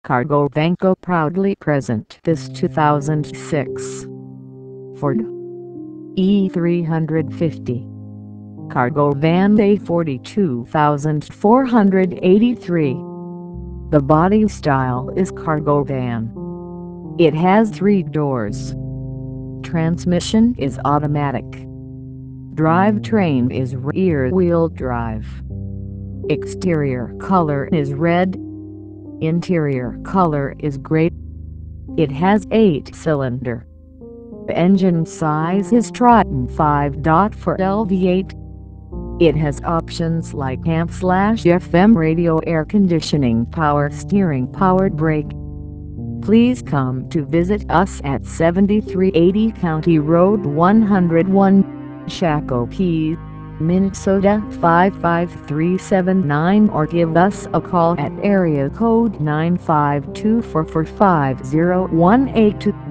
Cargo Vanco proudly present this 2006 Ford E-350 Cargo Van A42,483. The body style is cargo van. It has 3 doors. Transmission is automatic. Drivetrain is rear-wheel drive. Exterior color is red. Interior color is gray. It has 8-cylinder. Engine size is Triton 5.4 LV8. It has options like AM/FM radio, air conditioning, power steering, powered brake. Please come to visit us at 7380 County Road 101, Shakopee, Minnesota 55379, or give us a call at area code 952-445-0182.